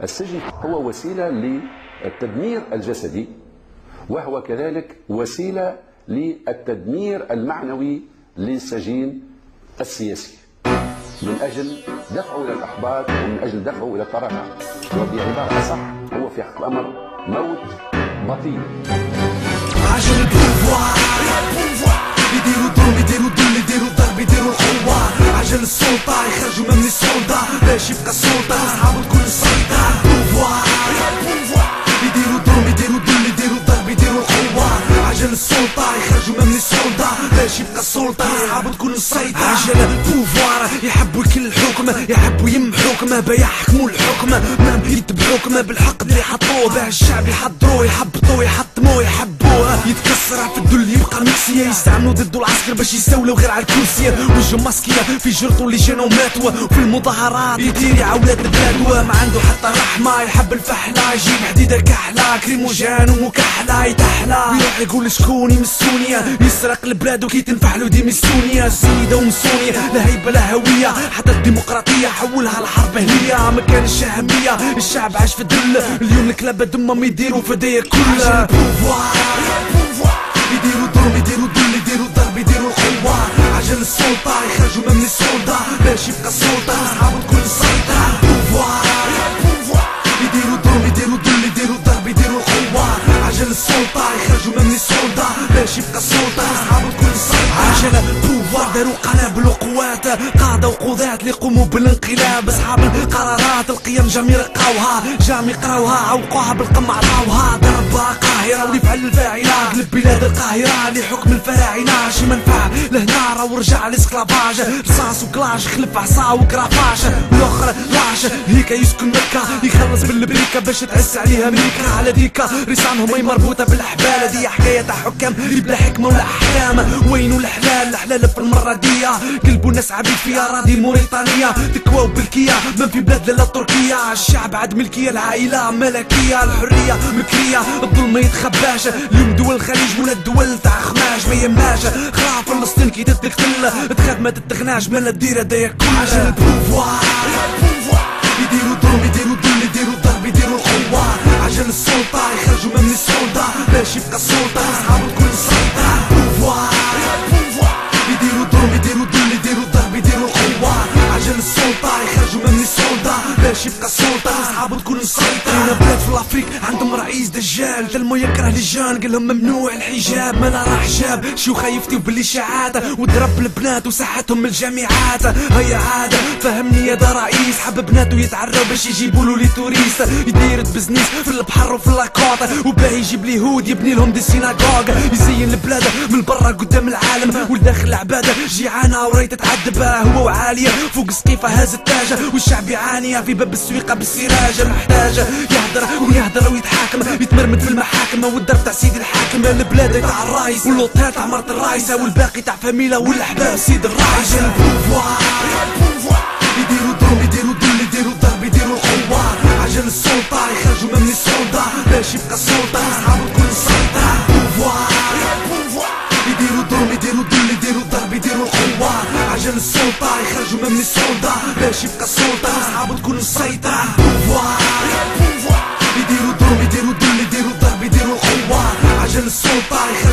السجن هو وسيلة للتدمير الجسدي، وهو كذلك وسيلة للتدمير المعنوي للسجين السياسي من أجل دفعه إلى الإحباط ومن أجل دفعه إلى التراجع، وبعبارة أصح هو في حق الأمر موت بطيء. عجل البوفوار يديروا الظلم يديروا الذل يديروا الضرب يديروا الحوار، عجل السلطة يخرجوا من السلطة باش يبقى السلطة أصحاب الكل السيطرة. بوفوار يديروا الظلم يديروا الذل يديروا الضرب يديروا الحوار، عجل السلطة يخرجوا من السلطة باش يبقى السلطة أصحاب الكل السيطرة. عجل البوفوار يحبوا الكل الحكم يحبوا يمحوكم بيحكموا الحكم ما يتبعوكم بالحق اللي حطوه باه الشعب يحضروه يحبطوه يحطموه يحبوه يتكسر في الذل يبقى مكسية يستعملوا ضد العسكر باش يستولوا غير على الكرسي وجه ماسكية في جرطو اللي جانو ماتوا وفي المظاهرات يدير يا اولاد البلاد ما عنده حتى رحمة يحب الفحلة يجيب حديدة كحلة كريم وجان ومكحلة يتحلى يروح يقول شكون يمسوني يسرق البلاد وكي تنفحلو ديميسونيا سيدة ومسونية لا هيبة لا هوية حتى الديمقراطية حولها لحرب أهلية ما كانش أهمية الشعب عاش في الذل اليوم الكلاب دمهم يديروا فدايا كلها. يديروا الظلم يديروا الذل يديروا الضرب يديروا الحوار، عجل السلطة يخرجوا من السلطة باش يبقى السلطة أصحاب الكل السيطرة. يديروا الظلم يديروا الذل يديروا الضرب يديروا الحوار، عجل السلطة يخرجوا من السلطة باش يبقى السلطة أصحاب الكل السيطرة. عجل البوفوار داروا قنابل وقوات قادة وقضاة اللي يقوموا بالانقلاب أصحاب القرارات القيم جام يرقاوها جام يقراوها عوقوها بالقمع عطاوها ضربها قاهرة وليفعل الفاعلة قلب بلاد القاهرة لحكم الفراعنة شي منفعة لهنا ورجع الاسكلافاج رصاص وكلاش خلف عصا وكرافاش والاخر لاش هيك يسكن مكة يخلص بالبريكة باش تعس عليها امريكا على ديكا رسانهم هي مربوطة بالاحبال دي حكاية حكام اللي بلا حكمة ولا احلام وينو الحلال في المرة دي قلبوا الناس عبيد في اراضي موريتانيا تكواو بالكيا ما في بلاد لا تركيا الشعب عاد ملكية العائلة ملكية الحرية مكرية الظلم ما يتخباش اليوم دول الخليج ولا الدول تاع خماش ما يماش خلاف فلسطين كي تتقتل تخاف ما تتغناش ما لا دير هدايا كل عجل البوفوار يديروا الظلم يديروا الذل يديروا الضرب يديروا الحوار، عجل السلطة يخرجوا من السلطة باش يبقى السلطة أصحاب الكل السيطرة. بوفوار يديروا الظلم يديروا الذل يديروا الضرب يديروا الحوار، عجل السلطة يخرجوا من السلطة باش يبقى السلطة أصحاب الكل السيطرة. هنا بلاد في الأفريق عندهم رئيس دجال دلمو يكره للجان قالهم ممنوع الحجاب ما لا راح جاب شيوخ يفتيو بالإشاعات وضرب البنات وسحتهم من الجامعات هيا عادة فهمني يا دا رئيس حب بناته يتعروا باش يجيبولو لي توريست يدير بزنيس في البحر وفي اللاكوط وباه يجيب اليهود يبني لهم دي سيناغوغ يزين البلاد من برا قدام العالم والداخل العبادة جيعانة وراي تتعذب هو وعالية فوق سقيفة هاز التاج والشعب يعاني في باب السويقة بالسراج محتاج يهدر ويهدر ويتحاكم يتمرمد في المحاكم والدرب تاع سيد الحاكم البلاد تاع الرايس واللوطات تاع مرت الرايسة والباقي تاع فاميلا والاحباب سيد الرايس. عجل البوفوار يديروا الظلم يديروا الذل يديروا الضرب يديروا الحوار، عجل السلطة يخرجوا من السلطة باش يبقى السلطة أصحاب الكل السيطرة. بوفوار يديروا الظلم يديروا الذل يديروا الضرب يديروا الحوار، عجل السلطة يخرجوا من السلطة باش يبقى السلطة أصحاب الكل السيطرة. بوفوار يديروا الظلم يديروا الذل يديروا الضرب يديروا الحوار، عجل السلطة